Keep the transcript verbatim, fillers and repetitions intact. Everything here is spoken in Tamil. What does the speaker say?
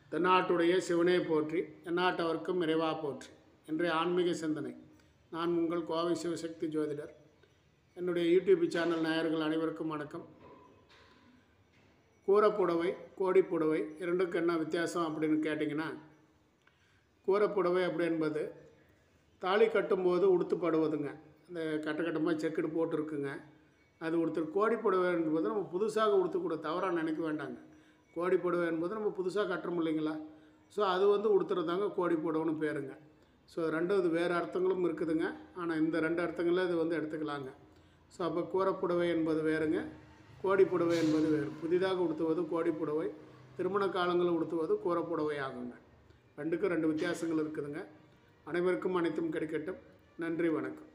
தென்னாட்டுடைய சிவனே போற்றி, எந்நாட்டவர்க்கும் இறைவா போற்றி. இன்றைய ஆன்மீக சிந்தனை. நான் உங்கள் கோவை சிவசக்தி ஜோதிடர். என்னுடைய யூடியூப் சேனல் நேயர்கள் அனைவருக்கும் வணக்கம். கூரப்புடவை, கோடிப்புடவை இரண்டுக்கும் என்ன வித்தியாசம் அப்படின்னு கேட்டிங்கன்னா, கூரப்புடவை அப்படி என்பது தாலி கட்டும்போது உடுத்துப்படுவதுங்க. இந்த கட்ட கட்டமாக செக்குடு போட்டிருக்குங்க, அது ஒருத்தர். கோடிப்புடவை என்பது நம்ம புதுசாக உடுத்தக்கூட, தவறாக நினைக்க வேண்டாங்க. கோடிப்புடவை என்பது நம்ம புதுசாக கட்டுறோம் இல்லைங்களா, ஸோ அது வந்து உடுத்துறதாங்க கோடிப்புடவைன்னு பேருங்க. ஸோ ரெண்டும் இது வேறு அர்த்தங்களும் இருக்குதுங்க, ஆனால் இந்த ரெண்டு அர்த்தங்களில் இது வந்து எடுத்துக்கலாங்க. ஸோ அப்போ கூரப்புடவை என்பது வேறுங்க, கோடிப்புடவை என்பது வேறு. புதிதாக உடுத்துவது கோடிப்புடவை, திருமண காலங்களில் உடுத்துவது கூரப்புடவை ஆகுங்க. ரெண்டுக்கும் ரெண்டு வித்தியாசங்கள் இருக்குதுங்க. அனைவருக்கும் அனைத்தும் கிடைக்கட்டும். நன்றி, வணக்கம்.